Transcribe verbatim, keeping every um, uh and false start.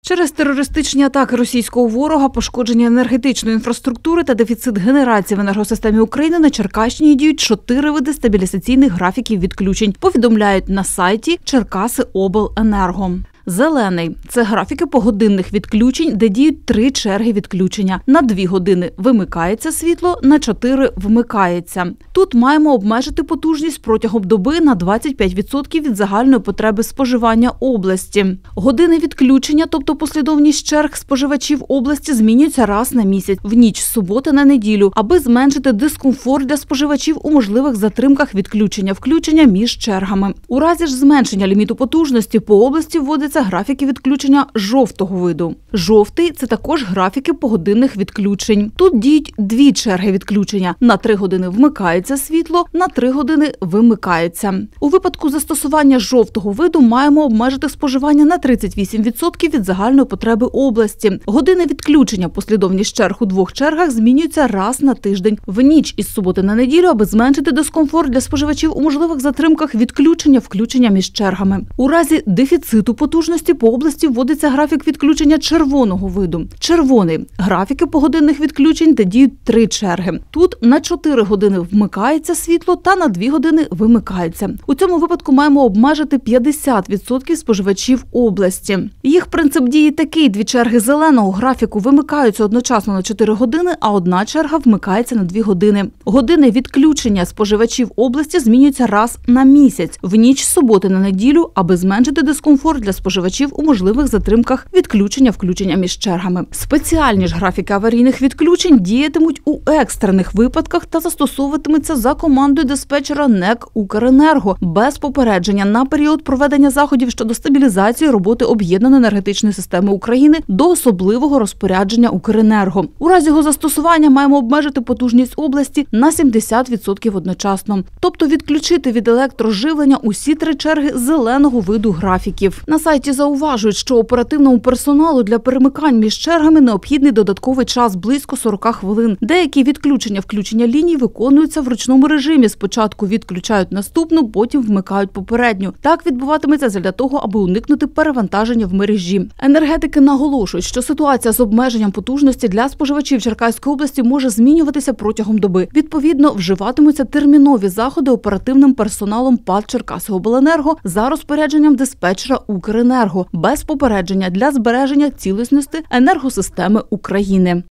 Через терористичні атаки російського ворога, пошкодження енергетичної інфраструктури та дефіцит генерації в енергосистемі України на Черкащині діють чотири види стабілізаційних графіків відключень, повідомляють на сайті Черкасиобленерго. Зелений – це графіки погодинних відключень, де діють три черги відключення. На дві години вимикається світло, на чотири вмикається. Тут маємо обмежити потужність протягом доби на двадцять п'ять відсотків від загальної потреби споживання області. Години відключення, тобто послідовність черг споживачів області, змінюються раз на місяць, в ніч з суботи на неділю, аби зменшити дискомфорт для споживачів у можливих затримках відключення-включення між чергами. У разі ж зменшення ліміту потужності по області вводиться графіки відключення жовтого виду. Жовтий – це також графіки погодинних відключень. Тут діють дві черги відключення. На три години вмикається світло, на три години вимикається. У випадку застосування жовтого виду маємо обмежити споживання на тридцять вісім відсотків від загальної потреби області. Години відключення, послідовність черг у двох чергах змінюються раз на тиждень, в ніч із суботи на неділю, аби зменшити дискомфорт для споживачів у можливих затримках відключення-включення між чергами. У разі дефіциту потужності по області вводиться графік відключення червоного виду. Червоний – графіки погодинних відключень, де діють три черги. Тут на чотири години вмикається світло та на дві години вимикається. У цьому випадку маємо обмежити п'ятдесят відсотків споживачів області. Їх принцип дії такий: дві черги зеленого графіку вимикаються одночасно на чотири години, а одна черга вмикається на дві години. Години відключення споживачів області змінюються раз на місяць, в ніч з суботи на неділю, аби зменшити дискомфорт для споживачів у можливих затримках відключення-включення між чергами. Спеціальні ж графіки аварійних відключень діятимуть у екстрених випадках та застосовуватимуться за командою диспетчера НЕК «Укренерго» без попередження на період проведення заходів щодо стабілізації роботи об'єднаної енергетичної системи України до особливого розпорядження «Укренерго». У разі його застосування маємо обмежити потужність області на сімдесят відсотків одночасно. Тобто відключити від електроживлення усі три черги зеленого виду графіків. На сайті зауважують, що оперативному персоналу для перемикань між чергами необхідний додатковий час близько сорок хвилин. Деякі відключення-включення ліній виконуються в ручному режимі. Спочатку відключають наступну, потім вмикають попередню. Так відбуватиметься задля того, аби уникнути перевантаження в мережі. Енергетики наголошують, що ситуація з обмеженням потужності для споживачів Черкаської області може змінюватися протягом доби. Відповідно, вживатимуться термінові заходи оперативним персоналом ПАД «Черкасиобленерго» за розпорядженням диспетчера «Укренерго» без попередження для збереження цілісності енергосистеми України.